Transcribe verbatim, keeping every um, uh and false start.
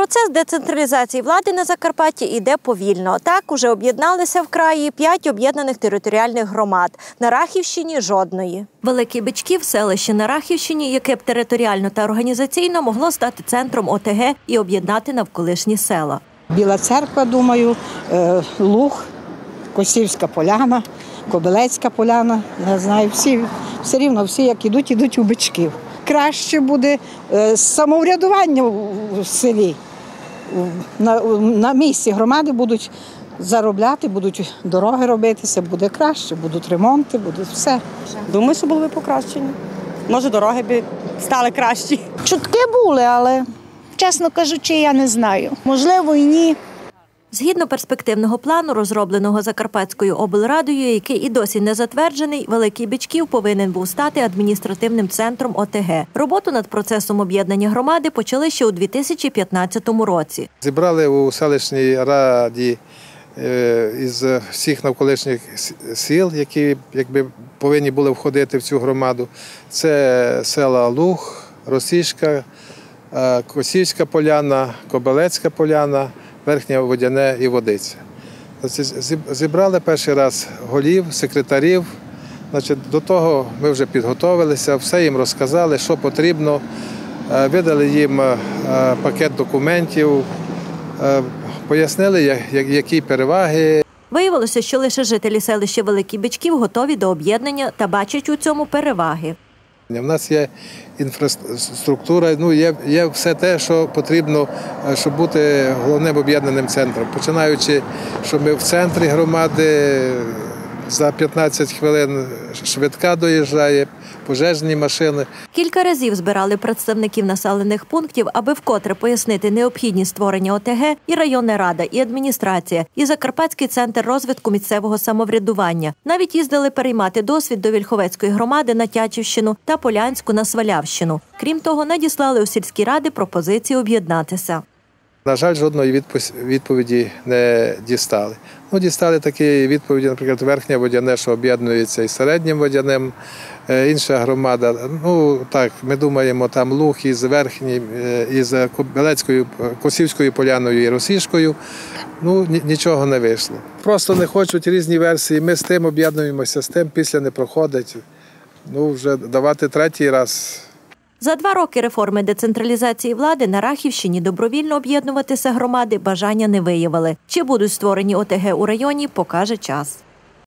Процес децентралізації влади на Закарпатті йде повільно. Так, уже об'єдналися в краї п'ять об'єднаних територіальних громад. На Рахівщині – жодної. Великий Бичків – селище на Рахівщині, яке б територіально та організаційно могло стати центром О Те Ге і об'єднати навколишні села. Біла Церква, думаю, Луг, Косівська Поляна, Кобилецька Поляна. Я знаю, всі, все рівно всі, як ідуть, ідуть у Бичків. Краще буде самоврядування в селі. На, на місці громади будуть заробляти, будуть дороги робитися, буде краще, будуть ремонти, буде все. Думаю, що були б покращені. Може, дороги б стали кращі. Чутки були, але, чесно кажучи, я не знаю. Можливо, і ні. Згідно перспективного плану, розробленого Закарпатською облрадою, який і досі не затверджений, Великий Бичків повинен був стати адміністративним центром О Те Ге. Роботу над процесом об'єднання громади почали ще у дві тисячі п'ятнадцятому році. Зібрали у селищній раді із всіх навколишніх сіл, які якби повинні були входити в цю громаду. Це села Луг, Росішка, Косівська Поляна, Кобилецька Поляна, Верхнє Водяне і Водиця. Зібрали перший раз голів, секретарів. Значить, до того ми вже підготовилися, все їм розказали, що потрібно. Видали їм пакет документів, пояснили, які переваги. Виявилося, що лише жителі селища Великий Бичків готові до об'єднання та бачать у цьому переваги. У нас є інфраструктура, ну, є, є все те, що потрібно, щоб бути головним об'єднаним центром. Починаючи, що ми в центрі громади, за п'ятнадцять хвилин швидка доїжджає, пожежні машини. Кілька разів збирали представників населених пунктів, аби вкотре пояснити необхідність створення О Те Ге і районна рада, і адміністрація, і Закарпатський центр розвитку місцевого самоврядування. Навіть їздили переймати досвід до Вільховецької громади на Тячівщину та Полянську на Свалявщину. Крім того, надіслали у сільські ради пропозиції об'єднатися. На жаль, жодної відповіді не дістали. Ну, дістали такі відповіді, наприклад, Верхнє Водяне, що об'єднується із Середнім Водяним, інша громада. Ну, так, ми думаємо, там Луг із Верхнім, із Кобилецькою, Косівською Поляною і Росішкою. Ну, нічого не вийшло. Просто не хочуть різні версії. Ми з тим об'єднуємося, з тим після не проходить. Ну, вже давати третій раз. За два роки реформи децентралізації влади на Рахівщині добровільно об'єднуватися громади бажання не виявили. Чи будуть створені О Те Ге у районі, покаже час.